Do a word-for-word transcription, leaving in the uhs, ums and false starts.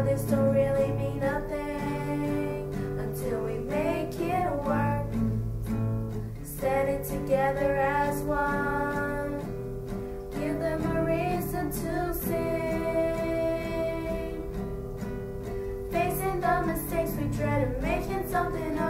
this don't really mean nothing until we make it work. Standing together as one, give them a reason to sing. Facing the mistakes we dread and making something of